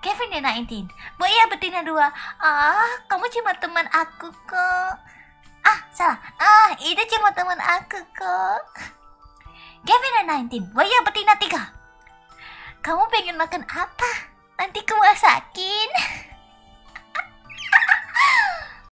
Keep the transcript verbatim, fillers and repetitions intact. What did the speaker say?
Kevin dan nineteen. Buaya betina dua. Ah, kamu cuma teman aku kok. Ah, salah. Ah, itu cuma teman aku kok. Kevin dan nineteen. Buaya betina tiga. Kamu pengen makan apa? Nanti ku masakin.